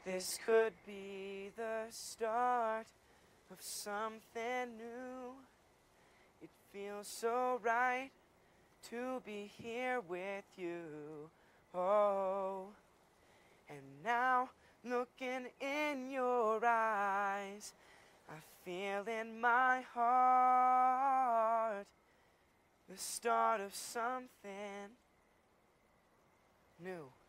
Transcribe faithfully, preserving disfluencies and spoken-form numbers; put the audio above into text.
This could be the start of something new. It feels so right to be here with you. Oh, and now looking in your eyes, I feel in my heart the start of something new.